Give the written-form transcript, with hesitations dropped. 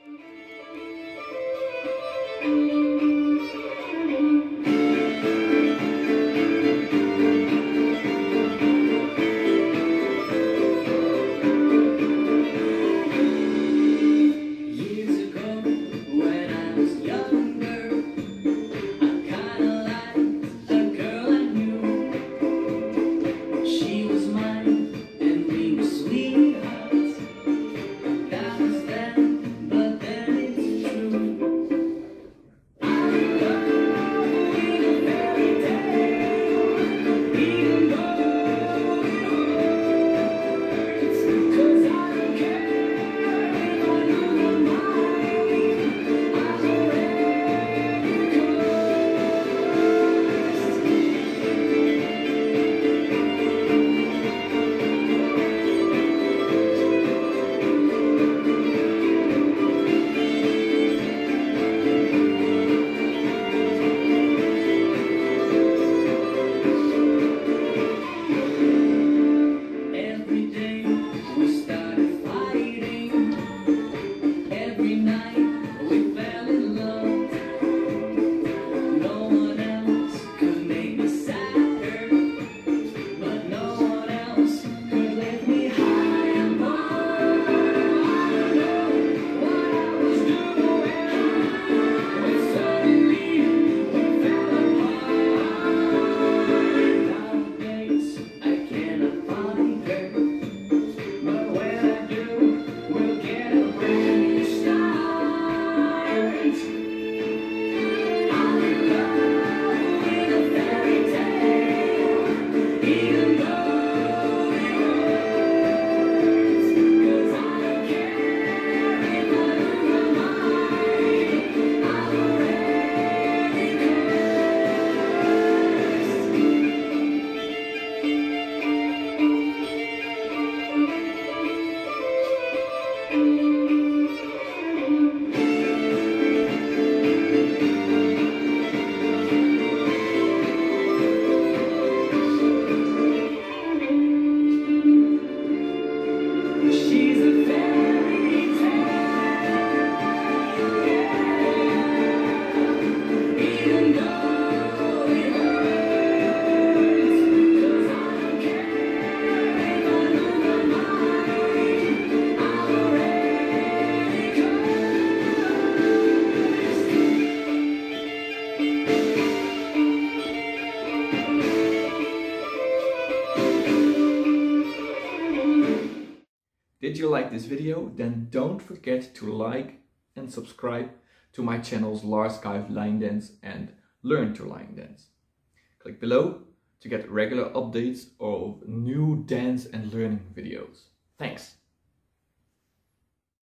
Did you like this video? Then don't forget to like and subscribe to my channels LarsKuifLineDance and Learn to Line Dance. Click below to get regular updates of new dance and learning videos. Thanks!